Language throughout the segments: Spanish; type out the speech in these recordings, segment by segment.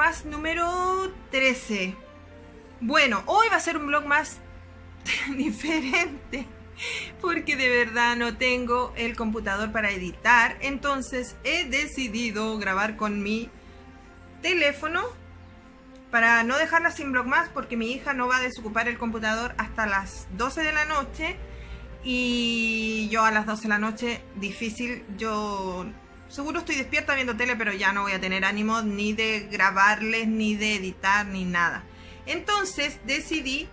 Vlogmas número 13. Bueno, hoy va a ser un Vlogmas diferente, porque de verdad no tengo el computador para editar. Entonces he decidido grabar con mi teléfono para no dejarla sin Vlogmas, porque mi hija no va a desocupar el computador hasta las 12 de la noche. Y yo a las 12 de la noche, difícil, yo seguro estoy despierta viendo tele, pero ya no voy a tener ánimo ni de grabarles, ni de editar, ni nada. Entonces decidí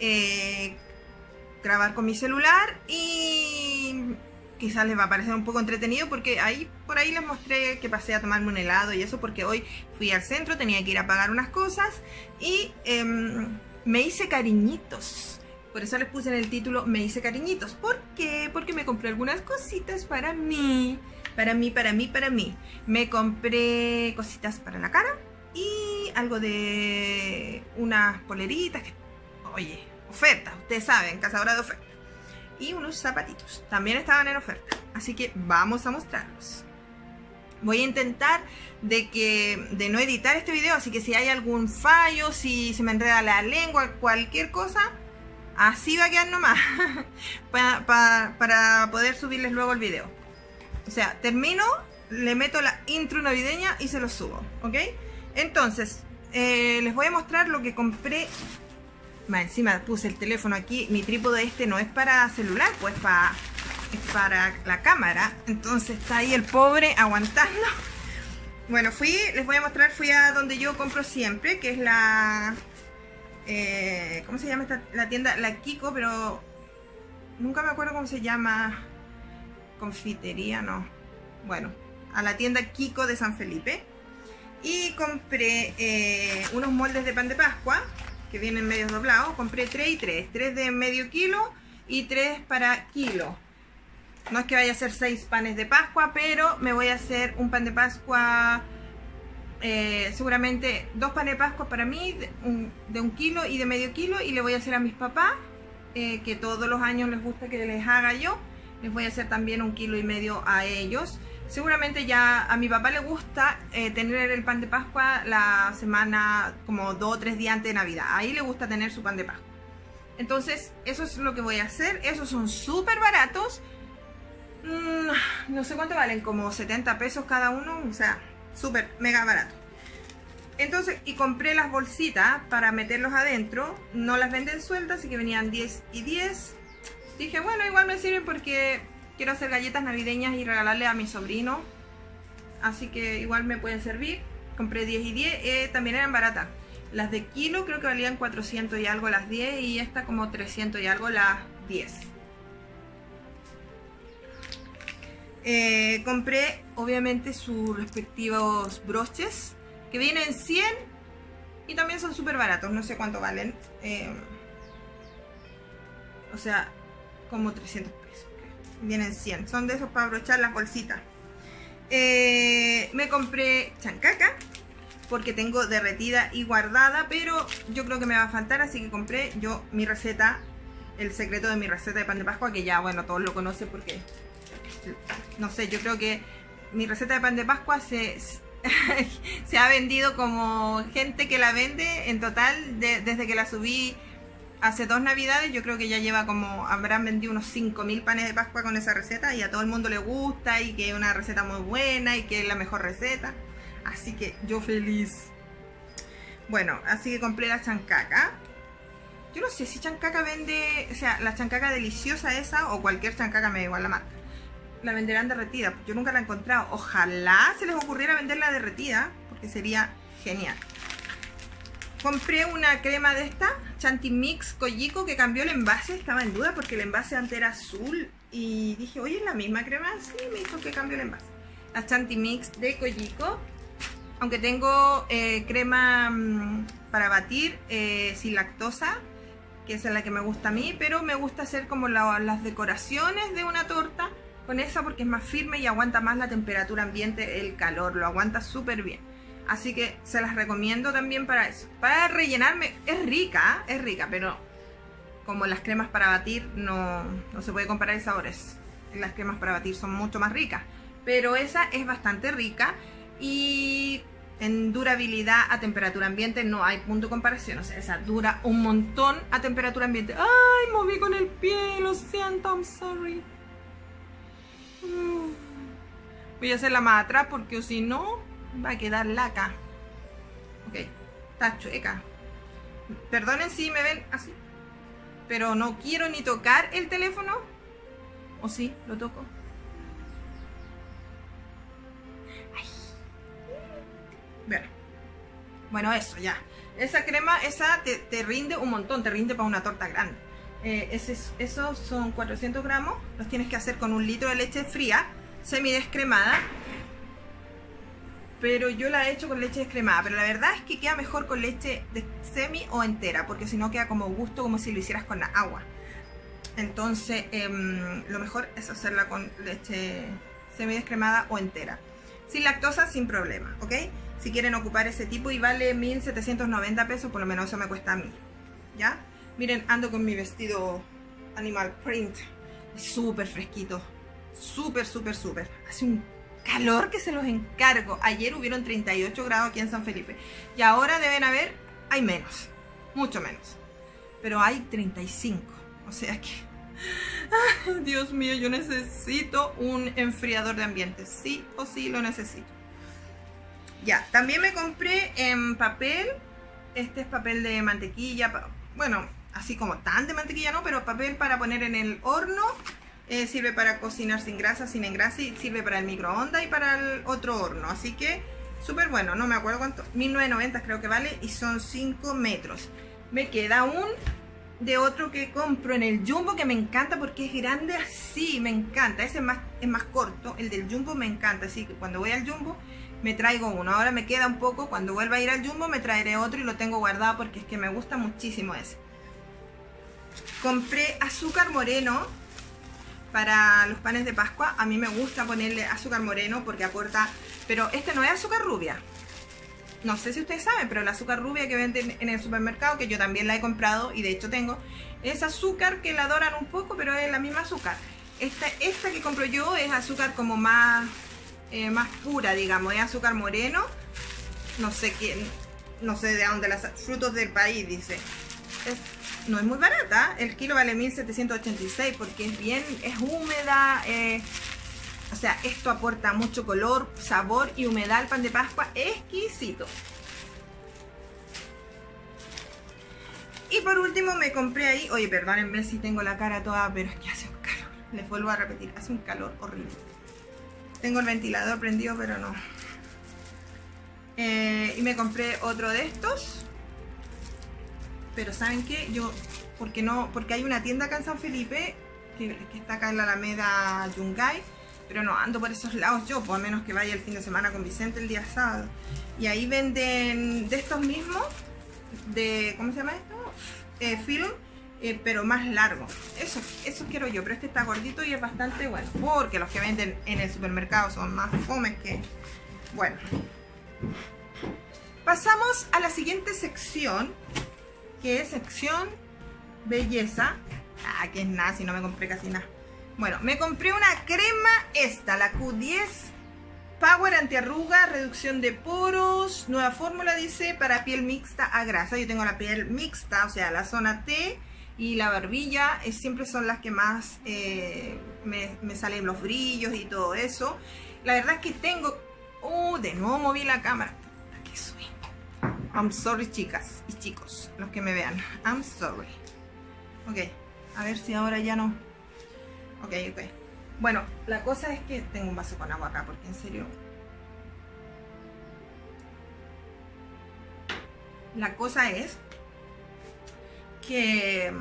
grabar con mi celular y quizás les va a parecer un poco entretenido, porque por ahí les mostré que pasé a tomarme un helado y eso, porque hoy fui al centro, tenía que ir a pagar unas cosas y me hice cariñitos. Por eso les puse en el título Me hice cariñitos. ¿Por qué? Porque me compré algunas cositas para mí. Para mí. Me compré cositas para la cara y algo de unas poleritas que, oye, oferta, ustedes saben, cazadora de oferta. Y unos zapatitos, también estaban en oferta. Así que vamos a mostrarlos. Voy a intentar de no editar este video, así que si hay algún fallo, si se me enreda la lengua, cualquier cosa, así va a quedar nomás. para poder subirles luego el video. O sea, termino, le meto la intro navideña y se lo subo, ¿ok? Entonces, les voy a mostrar lo que compré. Más encima puse el teléfono aquí. Mi trípode este no es para celular, pues es para la cámara. Entonces está ahí el pobre aguantando. Bueno, les voy a mostrar, fui a donde yo compro siempre, que es la... ¿cómo se llama la tienda? La Kiko, pero nunca me acuerdo cómo se llama. Confitería, no. Bueno, a la tienda Kiko de San Felipe. Y compré unos moldes de pan de Pascua que vienen medio doblados. Compré 3 y 3. 3 de medio kilo y 3 para kilo. No es que vaya a hacer 6 panes de Pascua, pero me voy a hacer un pan de Pascua. Seguramente 2 panes de Pascua para mí, de 1 kilo y de medio kilo. Y le voy a hacer a mis papás, que todos los años les gusta que les haga yo. Les voy a hacer también 1,5 kilos a ellos. Seguramente ya a mi papá le gusta tener el pan de Pascua la semana, como 2 o 3 días antes de Navidad. Ahí le gusta tener su pan de Pascua. Entonces eso es lo que voy a hacer. Esos son súper baratos. No sé cuánto valen, como 70 pesos cada uno. O sea, súper mega barato. Entonces, y compré las bolsitas para meterlos adentro. No las venden sueltas, así que venían 10 y 10. Dije, bueno, igual me sirven porque quiero hacer galletas navideñas y regalarle a mi sobrino. Así que igual me pueden servir. Compré 10 y 10, también eran baratas. Las de kilo creo que valían 400 y algo las 10, y esta como 300 y algo las 10. Compré obviamente sus respectivos broches, que vienen 100 y también son súper baratos, no sé cuánto valen. O sea, como 300 pesos. Vienen 100, son de esos para abrochar las bolsitas. Me compré chancaca porque tengo derretida y guardada, pero yo creo que me va a faltar, así que compré yo mi receta, el secreto de mi receta de pan de Pascua, que ya, bueno, todos lo conocen porque, no sé, yo creo que mi receta de pan de Pascua se ha vendido como gente que la vende en total, desde que la subí hace 2 navidades. Yo creo que ya lleva como, habrán vendido unos 5.000 panes de Pascua con esa receta, y a todo el mundo le gusta, y que es una receta muy buena y que es la mejor receta. Así que yo feliz. Bueno, así que compré la chancaca. Yo no sé si chancaca vende, o sea, la chancaca deliciosa esa o cualquier chancaca, me da igual la marca, la venderán derretida. Yo nunca la he encontrado. Ojalá se les ocurriera venderla derretida, porque sería genial. Compré una crema de esta, Chantimix Coyico, que cambió el envase. Estaba en duda porque el envase antes era azul. Y dije, oye, ¿es la misma crema? Sí, me dijo que cambió el envase. La Chantimix de Coyico. Aunque tengo crema para batir sin lactosa, que esa es la que me gusta a mí. Pero me gusta hacer como las decoraciones de una torta con esa, porque es más firme y aguanta más la temperatura ambiente, el calor. Lo aguanta súper bien. Así que se las recomiendo también para eso. Para rellenarme, es rica, pero como las cremas para batir no se puede comparar el sabor. Las cremas para batir son mucho más ricas, pero esa es bastante rica. Y En durabilidad a temperatura ambiente no hay punto de comparación. O sea, esa dura un montón a temperatura ambiente. ¡Ay! Moví con el pie, lo siento, I'm sorry. Voy a hacerla más atrás porque si no va a quedar laca. Ok, está chueca. Perdonen si me ven así, pero no quiero ni tocar el teléfono. ¿O sí? ¿Lo toco? Ay. Bueno, eso ya. Esa crema, esa te rinde un montón, te rinde para una torta grande. Esos son 400 gramos. Los tienes que hacer con 1 litro de leche fría, semidescremada. Pero yo la he hecho con leche descremada. Pero la verdad es que queda mejor con leche de semi o entera, porque si no queda como gusto, como si lo hicieras con la agua. Entonces lo mejor es hacerla con leche semidescremada o entera. Sin lactosa, sin problema, ¿ok? Si quieren ocupar ese tipo, y vale 1.790 pesos, por lo menos eso me cuesta a mí, ¿ya? Miren, ando con mi vestido animal print, súper fresquito, súper. Hace un calor que se los encargo. Ayer hubieron 38 grados aquí en San Felipe, y ahora deben haber, hay menos, mucho menos, pero hay 35, o sea que, ay, Dios mío, yo necesito un enfriador de ambiente, sí o sí lo necesito. Ya, también me compré en papel, este es papel de mantequilla, bueno, así como tan de mantequilla no, pero papel para poner en el horno, sirve para cocinar sin grasa, sin engrase, y sirve para el microondas y para el otro horno, así que súper bueno, no me acuerdo cuánto, 1.990 creo que vale, y son 5 metros. Me queda un de otro que compro en el Jumbo que me encanta porque es grande así, me encanta, ese es más corto, el del Jumbo me encanta, así que cuando voy al Jumbo me traigo uno. Ahora me queda un poco, cuando vuelva a ir al Jumbo me traeré otro y lo tengo guardado porque es que me gusta muchísimo ese. Compré azúcar moreno para los panes de Pascua. A mí me gusta ponerle azúcar moreno porque aporta, pero este no es azúcar rubia. No sé si ustedes saben, pero la azúcar rubia que venden en el supermercado, que yo también la he comprado y de hecho tengo, es azúcar que la doran un poco, pero es la misma azúcar. Esta que compro yo es azúcar como más pura, digamos, es azúcar moreno. No sé de dónde, las frutos del país, dice. No es muy barata, el kilo vale 1.786 porque es húmeda, o sea, esto aporta mucho color, sabor y humedad al pan de Pascua, exquisito. Y por último me compré ahí, oye, perdónenme si tengo la cara toda, pero es que hace un calor, les vuelvo a repetir, hace un calor horrible. Tengo el ventilador prendido, pero no. Y me compré otro de estos. Pero ¿saben qué? Porque hay una tienda acá en San Felipe que está acá en la Alameda Yungay, pero no ando por esos lados yo, por menos que vaya el fin de semana con Vicente el día sábado. Y ahí venden de estos mismos, de, ¿cómo se llama esto? Film, pero más largo. Eso quiero yo, pero este está gordito y es bastante bueno, porque los que venden en el supermercado son más fomes que... Bueno. Pasamos a la siguiente sección, que es sección belleza. Ah, que es nada, si no me compré casi nada. Bueno, me compré una crema esta, la Q10 Power Antiarruga, reducción de poros, nueva fórmula, dice, para piel mixta a grasa. Yo tengo la piel mixta, o sea, la zona T y la barbilla siempre son las que más me salen los brillos y todo eso. La verdad es que tengo... de nuevo moví la cámara. ¿Qué soy? I'm sorry, chicas y chicos, los que me vean. I'm sorry. Ok, a ver si ahora ya no... Ok. Bueno, la cosa es que tengo un vaso con agua acá, porque en serio... La cosa es que...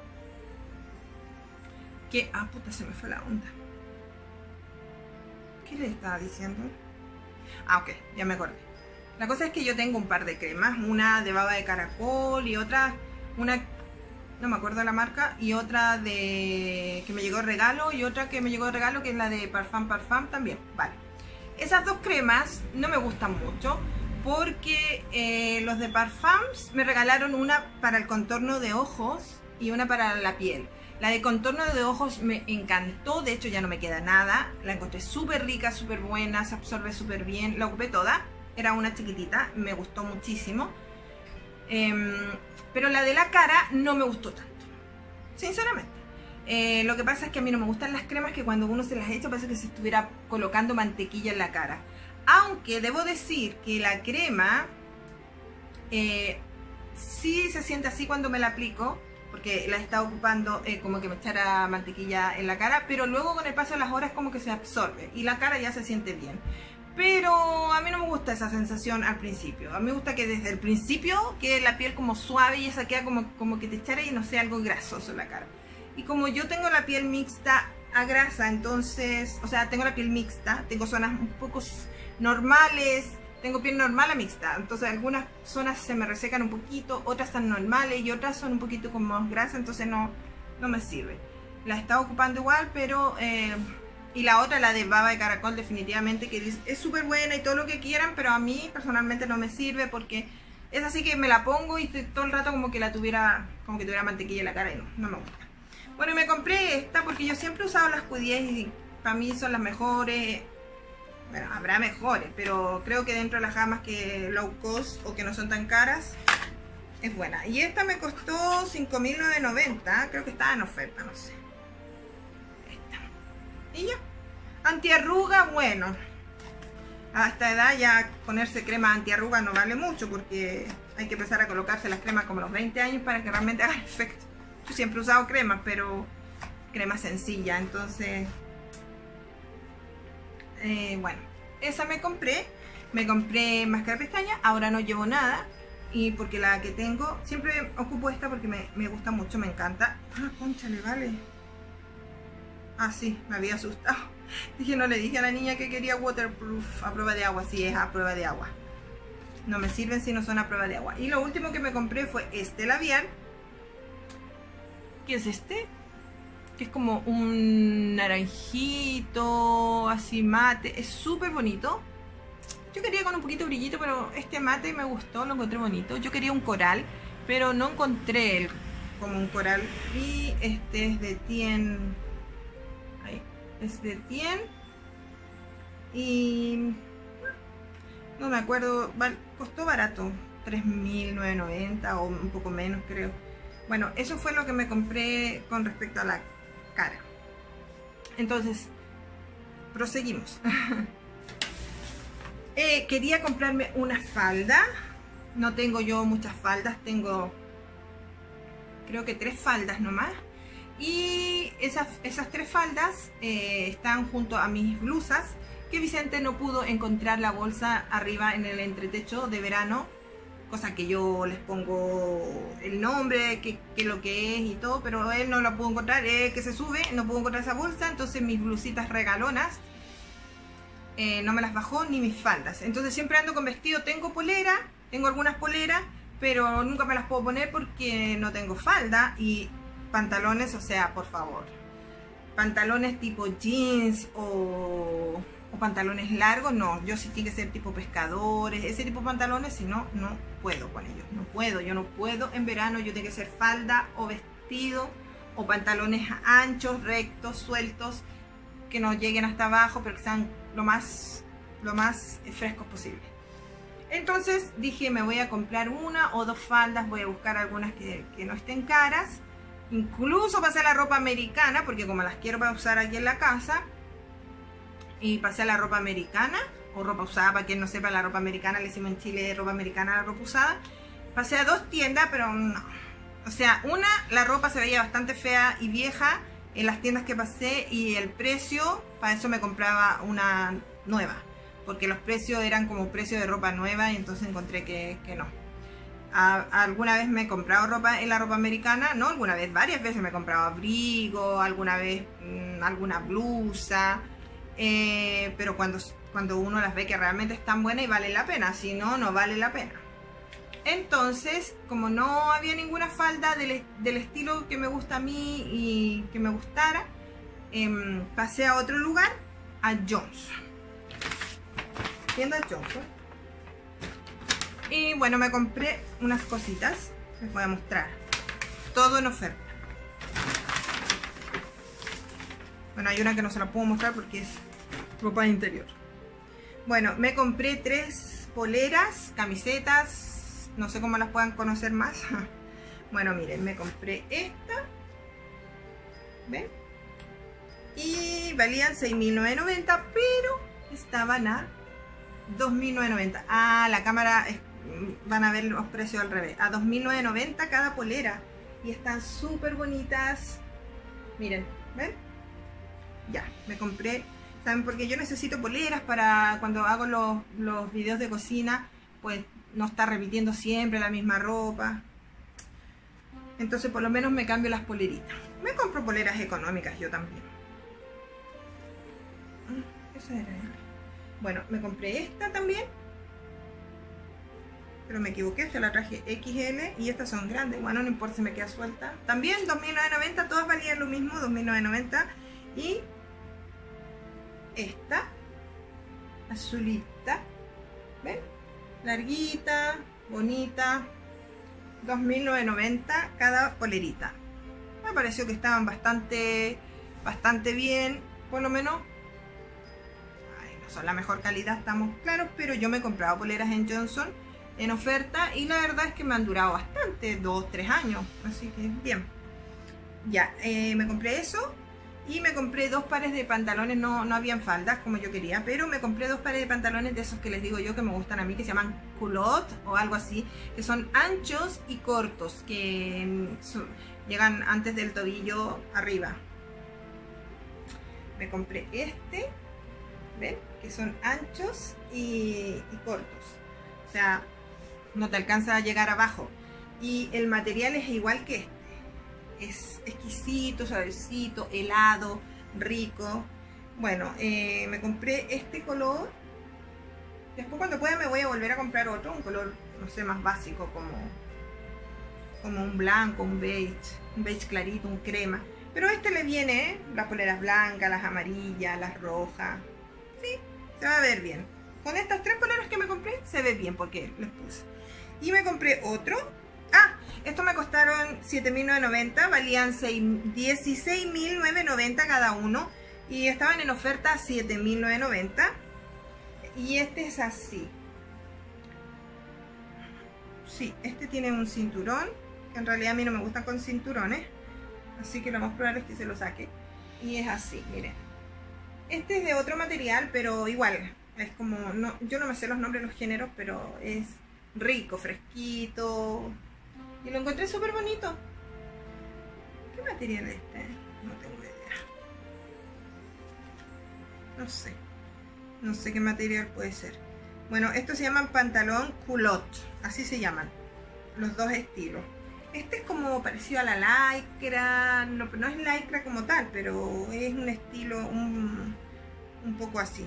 ah, puta, se me fue la onda. ¿Qué le estaba diciendo? Ah, ok, ya me acordé. La cosa es que yo tengo un par de cremas, una de baba de caracol y otra, no me acuerdo la marca, y otra que me llegó de regalo, y otra que me llegó de regalo que es la de Parfum también. Vale, esas dos cremas no me gustan mucho porque los de Parfums me regalaron una para el contorno de ojos y una para la piel. La de contorno de ojos me encantó, de hecho ya no me queda nada, la encontré súper rica, súper buena, se absorbe súper bien, la ocupé toda. era una chiquitita, me gustó muchísimo. Pero la de la cara no me gustó tanto, sinceramente. Lo que pasa es que a mí no me gustan las cremas que cuando uno se las echa parece que se estuviera colocando mantequilla en la cara. Aunque debo decir que la crema sí se siente así cuando me la aplico, porque la he estado ocupando como que me echara mantequilla en la cara, pero luego con el paso de las horas como que se absorbe y la cara ya se siente bien. Pero a mí no me gusta esa sensación al principio. A mí me gusta que desde el principio quede la piel como suave y esa queda como que te echara y no sea algo grasoso en la cara. Y como yo tengo la piel mixta a grasa, entonces, o sea, tengo la piel mixta, tengo zonas un poco normales, tengo piel normal a mixta, entonces algunas zonas se me resecan un poquito, otras están normales y otras son un poquito con más grasa, entonces no me sirve. La he estado ocupando igual, pero... y la otra, la de baba de caracol, definitivamente que es súper buena y todo lo que quieran, pero a mí personalmente no me sirve porque es así que me la pongo y todo el rato como que tuviera mantequilla en la cara y no me gusta. Bueno, y me compré esta porque yo siempre he usado las Q10 y para mí son las mejores. Bueno, habrá mejores, pero creo que dentro de las gamas que low cost o que no son tan caras, es buena. Y esta me costó 5.990, creo que estaba en oferta, no sé. Y ya, antiarruga, bueno, a esta edad ya ponerse crema antiarruga no vale mucho porque hay que empezar a colocarse las cremas como a los 20 años para que realmente hagan efecto. Yo siempre he usado cremas, pero crema sencilla, entonces, bueno, esa me compré máscara de pestaña, ahora no llevo nada y porque la que tengo, siempre ocupo esta porque me gusta mucho, me encanta. Ah, cónchale, vale. Ah, sí, me había asustado. Dije, no le dije a la niña que quería waterproof a prueba de agua. Sí, es a prueba de agua. No me sirven si no son a prueba de agua. Y lo último que me compré fue este labial. ¿Qué es este? Que es como un naranjito, así mate. Es súper bonito. Yo quería con un poquito de brillito, pero este mate me gustó, lo encontré bonito. Yo quería un coral, pero no encontré como un coral. Y este es de Tien... es de Tien y no me acuerdo, costó barato, 3.990 o un poco menos creo. Bueno, eso fue lo que me compré con respecto a la cara. Entonces, proseguimos. Quería comprarme una falda. No tengo yo muchas faldas, tengo creo que 3 faldas nomás. Y esas 3 faldas están junto a mis blusas, que Vicente no pudo encontrar la bolsa arriba en el entretecho de verano, cosa que yo les pongo el nombre, que lo que es y todo, pero él no la pudo encontrar, que se sube, no pudo encontrar esa bolsa, entonces mis blusitas regalonas no me las bajó ni mis faldas, entonces siempre ando con vestido, tengo polera, tengo algunas poleras, pero nunca me las puedo poner porque no tengo falda y pantalones, o sea, por favor, pantalones tipo jeans o pantalones largos, no, yo sí tiene que ser tipo pescadores, ese tipo de pantalones, si no, no puedo con ellos, yo no puedo en verano, yo tengo que ser falda o vestido o pantalones anchos, rectos, sueltos, que no lleguen hasta abajo, pero que sean lo más frescos posible. Entonces dije, me voy a comprar 1 o 2 faldas, voy a buscar algunas que no estén caras. Incluso pasé a la ropa americana, porque como las quiero para usar aquí en la casa, y pasé a la ropa americana, o ropa usada, para quien no sepa, la ropa americana, le decimos en Chile ropa americana a la ropa usada. Pasé a 2 tiendas, pero no. O sea, la ropa se veía bastante fea y vieja en las tiendas que pasé, y el precio, para eso me compraba una nueva, porque los precios eran como precios de ropa nueva, y entonces encontré que no. Alguna vez me he comprado ropa en la ropa americana, no alguna vez, varias veces me he comprado abrigo, alguna vez alguna blusa, pero cuando uno las ve que realmente están buenas y vale la pena, si no, no vale la pena. Entonces, como no había ninguna falda del estilo que me gusta a mí y que me gustara, pasé a otro lugar, a Jones, tienda Jones. Y bueno, me compré unas cositas, les voy a mostrar, todo en oferta. Bueno, hay una que no se la puedo mostrar porque es ropa de interior. Bueno, me compré 3 poleras, camisetas, no sé cómo las puedan conocer más. Bueno, miren, me compré esta, ¿ven? Y valían 6.990, pero estaban a 2.990. Ah, la cámara, van a ver los precios al revés, a 2.990 cada polera, y están súper bonitas. Miren, ¿ven? Ya, me compré, ¿saben? Porque yo necesito poleras para cuando hago los videos de cocina, pues no estar repitiendo siempre la misma ropa. Entonces por lo menos me cambio las poleritas. Me compro poleras económicas yo también. Esa era. Bueno, me compré esta también, pero me equivoqué, se la traje XL y estas son grandes. Bueno, no importa si me queda suelta. También 2.990, todas valían lo mismo, 2.990. Y esta azulita, ¿ven? Larguita, bonita, 2.990 cada polerita. Me pareció que estaban bastante bien, por lo menos. Ay, no son la mejor calidad, estamos claros, pero yo me he comprado poleras en Johnson en oferta y la verdad es que me han durado bastante, 2-3 años, así que bien. Ya, me compré eso. Y me compré 2 pares de pantalones, no habían faldas como yo quería, pero me compré 2 pares de pantalones de esos que les digo yo que me gustan a mí, que se llaman culotte o algo así, que son anchos y cortos, que llegan antes del tobillo arriba. Me compré este, ¿ven? Que son anchos y cortos, o sea, no te alcanza a llegar abajo. Y el material es igual que este. Es exquisito, suavecito, helado, rico. Bueno, me compré este color. Después cuando pueda me voy a volver a comprar otro, un color, no sé, más básico, como un blanco, un beige clarito, un crema. Pero este le viene, las poleras blancas, las amarillas, las rojas. Sí, se va a ver bien. Con estas 3 poleras que me compré, se ve bien porque les puse. Y me compré otro. Ah, estos me costaron 7.990, valían 16.990 cada uno y estaban en oferta 7.990. Y este es así. Sí, este tiene un cinturón, que en realidad a mí no me gustan con cinturones, así que lo más probable es que se lo saque. Y es así, miren. Este es de otro material, pero igual, es como, yo no me sé los nombres de los géneros, pero es rico, fresquito. Y lo encontré súper bonito. ¿Qué material es este? No tengo idea. No sé qué material puede ser. Bueno, estos se llaman pantalón culotte. Así se llaman. Los dos estilos. Este es como parecido a la lycra. No es lycra como tal, pero es un estilo un poco así.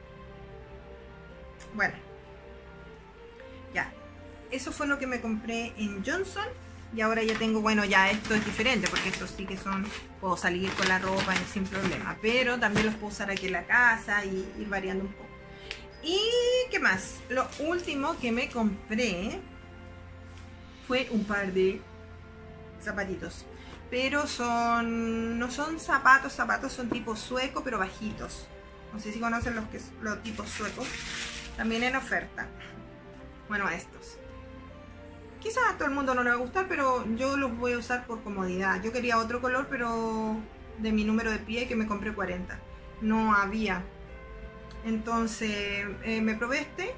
Bueno. Ya. Eso fue lo que me compré en Johnson. Y ahora ya tengo, bueno, ya esto es diferente, porque estos sí que son, puedo salir con la ropa sin problema, pero también los puedo usar aquí en la casa y ir variando un poco. Y ¿qué más? Lo último que me compré fue un par de zapatitos, pero no son zapatos, son tipo sueco, pero bajitos. No sé si conocen los tipos suecos, también en oferta. Bueno, estos. Quizás a todo el mundo no le va a gustar, pero yo los voy a usar por comodidad. Yo quería otro color, pero de mi número de pie, que me compré 40. No había. Entonces me probé este.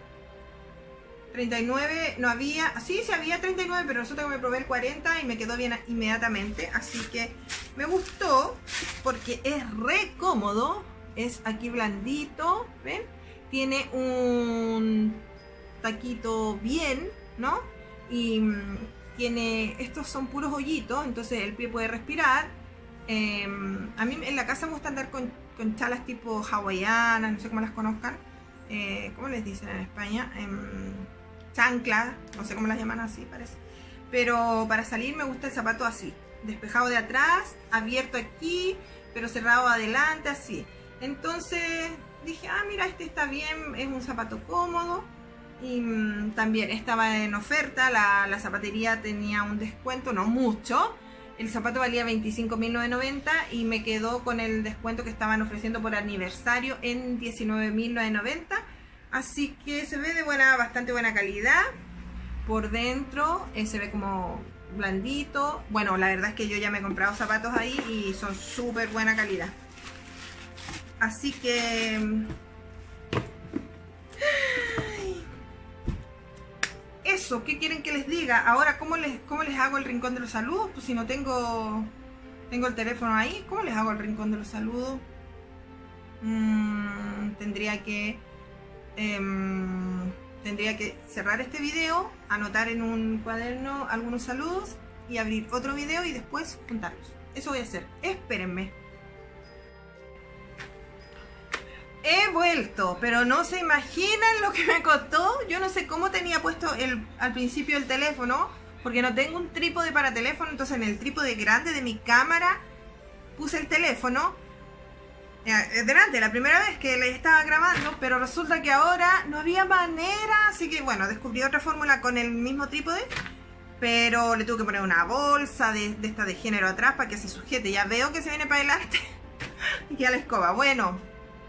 39 no había. Sí había 39, pero resulta que me probé el 40 y me quedó bien inmediatamente. Así que me gustó porque es re cómodo. Es aquí blandito, ¿ven? Tiene un taquito bien, ¿no? Y estos son puros hoyitos, entonces el pie puede respirar. A mí en la casa me gusta andar con chalas tipo hawaianas, no sé cómo las conozcan, ¿cómo les dicen en España? Chancla, no sé cómo las llaman así, parece. Pero para salir me gusta el zapato así, despejado de atrás, abierto aquí, pero cerrado adelante, así. Entonces dije, ah, mira, este está bien, es un zapato cómodo. Y también estaba en oferta, la zapatería tenía un descuento, no mucho. El zapato valía 25.990 y me quedó con el descuento que estaban ofreciendo por aniversario en 19.990. Así que se ve de bastante buena calidad. Por dentro se ve como blandito. Bueno, la verdad es que yo ya me he comprado zapatos ahí y son súper buena calidad. Así que... eso, ¿qué quieren que les diga? Ahora, ¿cómo les hago el rincón de los saludos? Pues si no tengo el teléfono ahí, ¿cómo les hago el rincón de los saludos? Tendría que cerrar este video, anotar en un cuaderno algunos saludos y abrir otro video y después juntarlos. Eso voy a hacer. Espérenme. He vuelto, pero no se imaginan lo que me costó. Yo no sé cómo tenía puesto al principio el teléfono, porque no tengo un trípode para teléfono. Entonces en el trípode grande de mi cámara puse el teléfono delante, la primera vez que le estaba grabando, pero resulta que ahora no había manera. Así que bueno, descubrí otra fórmula con el mismo trípode, pero le tuve que poner una bolsa de esta de género atrás para que se sujete. Ya veo que se viene para adelante y a la escoba. Bueno,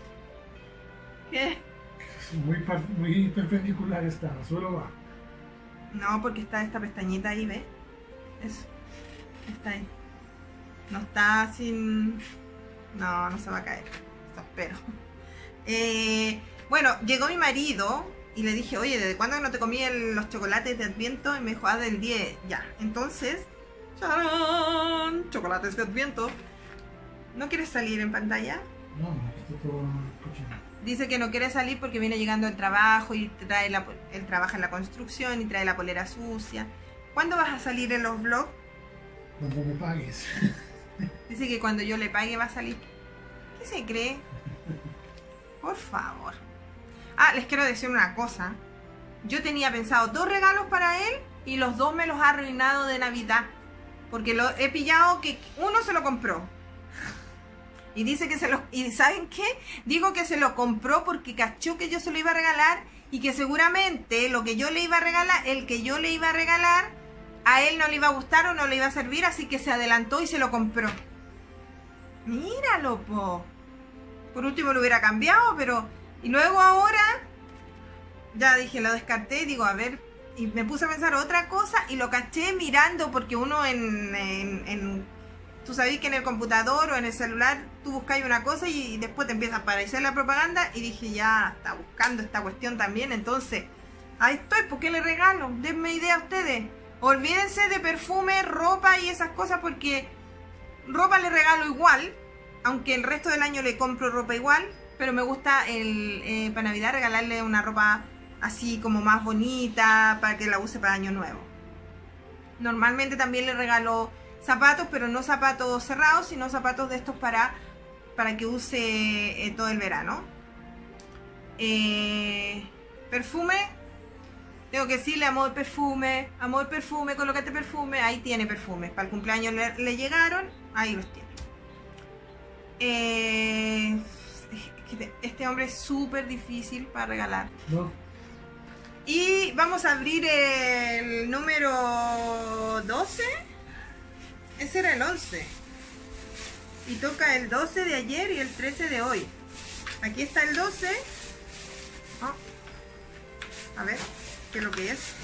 ¿qué? Muy perpendicular está, solo va. No, porque está esta pestañita ahí, ¿ves? Eso, está ahí. No está sin... No, no se va a caer. Eso espero. Bueno, llegó mi marido y le dije, oye, ¿desde cuándo no te comí los chocolates de Adviento? Y me dijo, del 10. Ya, entonces... ¡Charán! Chocolates de Adviento. ¿No quieres salir en pantalla? No, esto todo cochino. Dice que no quiere salir porque viene llegando al trabajo y él trabaja en la construcción y trae la polera sucia. ¿Cuándo vas a salir en los vlogs? Cuando me pagues. Dice que cuando yo le pague va a salir. ¿Qué se cree? Por favor. Les quiero decir una cosa. Yo tenía pensado 2 regalos para él y los 2 me los ha arruinado de Navidad. Porque he pillado que uno se lo compró. Y dice que ¿Y saben qué? Digo que se lo compró porque cachó que yo se lo iba a regalar y que seguramente lo que yo le iba a regalar, el que yo le iba a regalar, a él no le iba a gustar o no le iba a servir, así que se adelantó y se lo compró. Míralo, po. Por último lo hubiera cambiado, pero... Y luego ahora, ya dije, lo descarté y digo, a ver... Y me puse a pensar otra cosa y lo caché mirando, porque uno tú sabés que en el computador o en el celular tú buscáis una cosa y después te empieza a aparecer la propaganda y dije, ya está buscando esta cuestión también, entonces ahí estoy. ¿Por qué le regalo? Denme idea a ustedes. Olvídense de perfume, ropa y esas cosas, porque ropa le regalo igual, aunque el resto del año le compro ropa igual, pero me gusta para Navidad regalarle una ropa así como más bonita para que la use para Año Nuevo. Normalmente también le regalo zapatos, pero no zapatos cerrados, sino zapatos de estos para que use todo el verano. Perfume, tengo que decirle amor perfume, colócate perfume. Ahí tiene perfumes, para el cumpleaños le llegaron, ahí los tiene. Este hombre es súper difícil para regalar. No. Y vamos a abrir el número 12. Ese era el 11. Y toca el 12 de ayer y el 13 de hoy. Aquí está el 12. A ver, ¿qué es lo que es?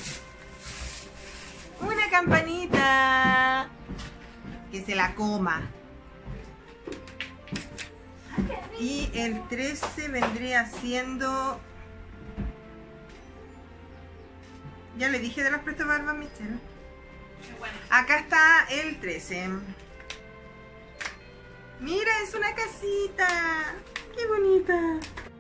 Una campanita. Que se la coma. Y el 13 vendría siendo... Ya le dije de las prestobarbas, Michelle. Acá está el 13. Mira, es una casita. ¡Qué bonita!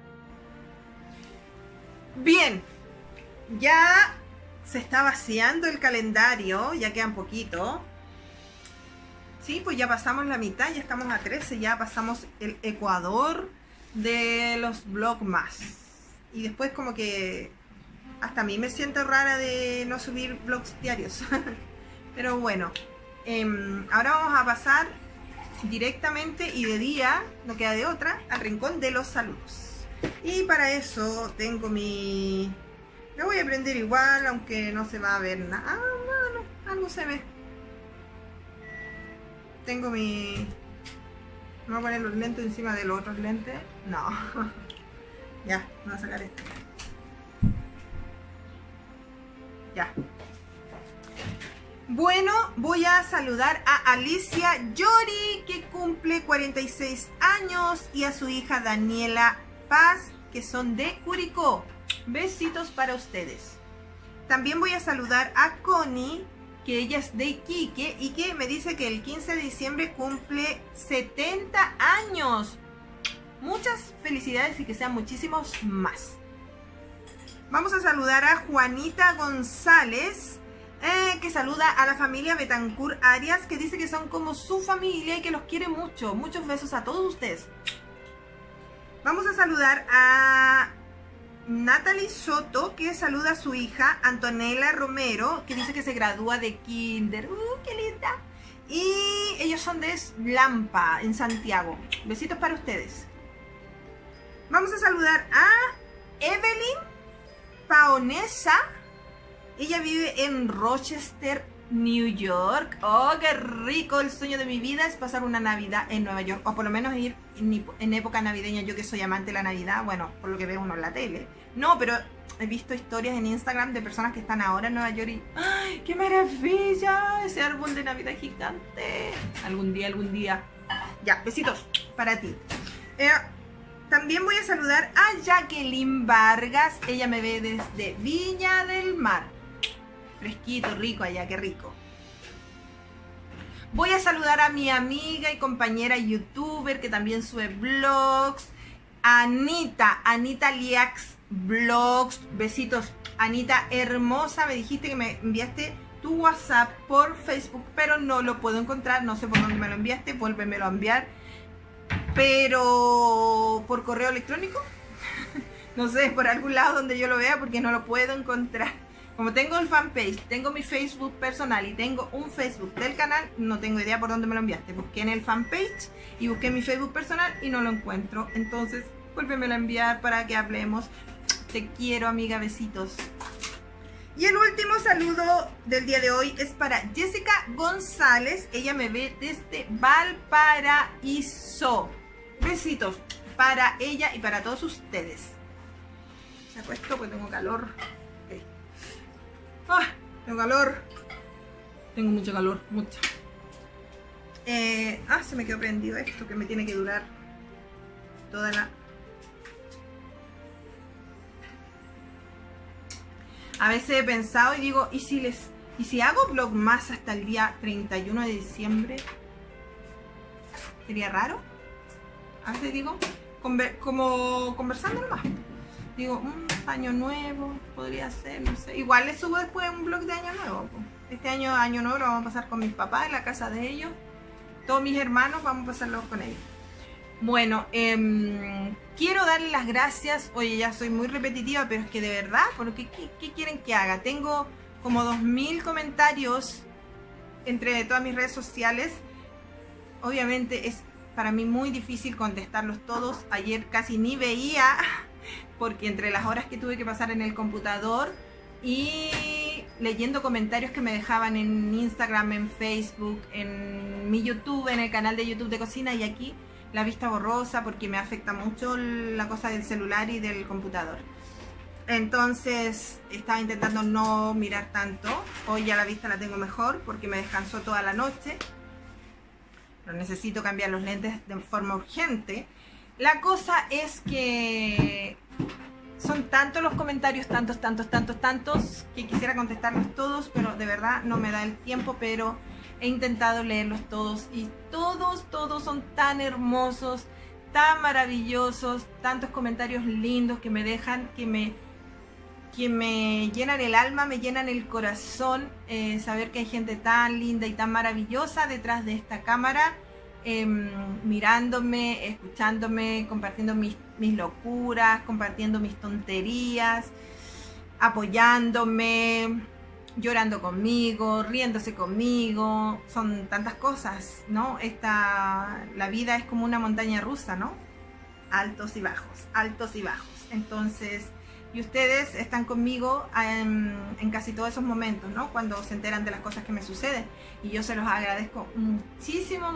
Bien. Ya se está vaciando el calendario. Ya quedan poquito. Sí, pues ya pasamos la mitad. Ya estamos a 13. Ya pasamos el ecuador de los vlogmas. Y después como que... Hasta a mí me siento rara de no subir vlogs diarios. Pero bueno, ahora vamos a pasar directamente y de día, no queda de otra, al rincón de los saludos. Y para eso tengo mi... Me voy a prender igual, aunque no se va a ver nada. Bueno, algo se ve. Tengo mi... ¿Me voy a poner los lentes encima de los otros lentes? No. Ya, me voy a sacar esto. Ya. Bueno, voy a saludar a Alicia Yori, que cumple 46 años, y a su hija Daniela Paz, que son de Curicó. Besitos para ustedes. También voy a saludar a Connie, que ella es de Iquique y que me dice que el 15 de diciembre cumple 70 años. Muchas felicidades y que sean muchísimos más. Vamos a saludar a Juanita González, que saluda a la familia Betancourt Arias, que dice que son como su familia y que los quiere mucho. Muchos besos a todos ustedes. Vamos a saludar a Natalie Soto, que saluda a su hija Antonella Romero, que dice que se gradúa de kinder. ¡Qué linda! Y ellos son de Lampa, en Santiago. Besitos para ustedes. Vamos a saludar a Evelyn Paonesa. Ella vive en Rochester, New York. ¡Oh, qué rico! El sueño de mi vida es pasar una Navidad en Nueva York, o por lo menos ir en época navideña. Yo que soy amante de la Navidad, bueno, por lo que veo uno en la tele. No, pero he visto historias en Instagram de personas que están ahora en Nueva York y ¡ay, qué maravilla! Ese árbol de Navidad gigante. Algún día. Ya, besitos para ti. También voy a saludar a Jacqueline Vargas. Ella me ve desde Viña del Mar. Fresquito, rico allá, qué rico. Voy a saludar a mi amiga y compañera youtuber que también sube vlogs, Anita Liax Vlogs. Besitos, Anita hermosa. Me dijiste que me enviaste tu WhatsApp por Facebook, pero no lo puedo encontrar. No sé por dónde me lo enviaste, vuélvemelo a enviar. Pero por correo electrónico, no sé, por algún lado donde yo lo vea, porque no lo puedo encontrar. Como tengo el fanpage, tengo mi Facebook personal y tengo un Facebook del canal, no tengo idea por dónde me lo enviaste. Busqué en el fanpage y busqué mi Facebook personal y no lo encuentro. Entonces, vuélvemelo a enviar para que hablemos. Te quiero, amiga, besitos. Y el último saludo del día de hoy es para Jessica González. Ella me ve desde Valparaíso. Besitos para ella y para todos ustedes. Saco esto porque tengo calor. Okay. Tengo calor. Tengo mucho calor, mucha. Se me quedó prendido esto que me tiene que durar toda la... A veces he pensado y digo, ¿y si hago vlog más hasta el día 31 de diciembre? ¿Sería raro? A veces digo, como conversando nomás. Digo, año nuevo, podría ser, no sé. Igual les subo después un vlog de año nuevo. Este año nuevo lo vamos a pasar con mis papás en la casa de ellos. Todos mis hermanos vamos a pasarlo con ellos. Bueno, quiero darle las gracias. Oye, ya soy muy repetitiva, pero es que de verdad, porque ¿qué quieren que haga? Tengo como 2000 comentarios entre todas mis redes sociales. Obviamente es para mí muy difícil contestarlos todos. Ayer casi ni veía, porque entre las horas que tuve que pasar en el computador y leyendo comentarios que me dejaban en Instagram, en Facebook, en mi YouTube, en el canal de YouTube de cocina, y aquí la vista borrosa porque me afecta mucho la cosa del celular y del computador. Entonces estaba intentando no mirar tanto. Hoy ya la vista la tengo mejor porque me descansó toda la noche. Pero necesito cambiar los lentes de forma urgente. La cosa es que son tantos los comentarios, tantos, que quisiera contestarlos todos, pero de verdad no me da el tiempo, pero he intentado leerlos todos y todos son tan hermosos, tan maravillosos, tantos comentarios lindos que me dejan, que me llenan el alma, me llenan el corazón, saber que hay gente tan linda y tan maravillosa detrás de esta cámara, mirándome, escuchándome, compartiendo mis locuras, compartiendo mis tonterías, apoyándome, llorando conmigo, riéndose conmigo. Son tantas cosas, ¿no? La vida es como una montaña rusa, ¿no? Altos y bajos, altos y bajos. Entonces, y ustedes están conmigo en casi todos esos momentos, ¿no? Cuando se enteran de las cosas que me suceden. Y yo se los agradezco muchísimo.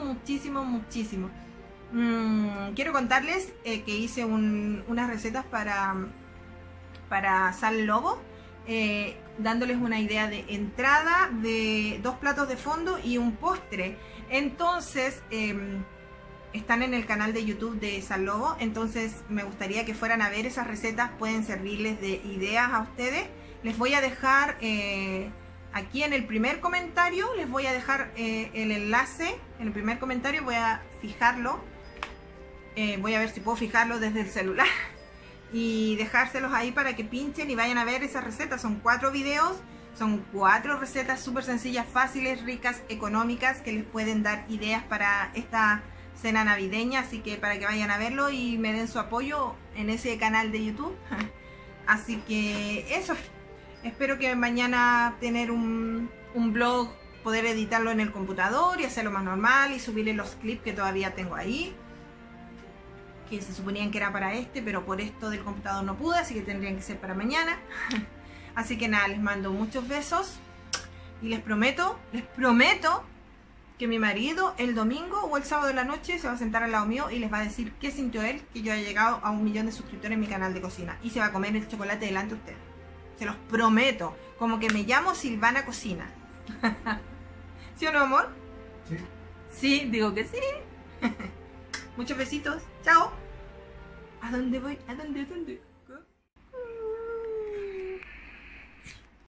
Quiero contarles que hice unas recetas para sal lobo. dándoles una idea de entrada, de 2 platos de fondo y un postre. Entonces, están en el canal de YouTube de San Lobo, entonces me gustaría que fueran a ver esas recetas, pueden servirles de ideas a ustedes. Les voy a dejar aquí en el primer comentario, les voy a dejar el enlace, en el primer comentario voy a fijarlo, voy a ver si puedo fijarlo desde el celular y dejárselos ahí para que pinchen y vayan a ver esas recetas. Son 4 videos, son 4 recetas súper sencillas, fáciles, ricas, económicas, que les pueden dar ideas para esta cena navideña, así que para que vayan a verlo y me den su apoyo en ese canal de YouTube. Así que eso, espero que mañana tener un blog, poder editarlo en el computador y hacerlo más normal y subirle los clips que todavía tengo ahí, que se suponían que era para pero por esto del computador no pude, así que tendrían que ser para mañana. Así que nada, les mando muchos besos y les prometo que mi marido el domingo o el sábado de la noche se va a sentar al lado mío y les va a decir qué sintió él que yo haya llegado a 1 millón de suscriptores en mi canal de cocina, y se va a comer el chocolate delante de ustedes. Se los prometo, como que me llamo Silvana Cocina. ¿Sí o no, amor? Sí. Sí, digo que sí. Muchos besitos. Chao. ¿A dónde voy? ¿A dónde?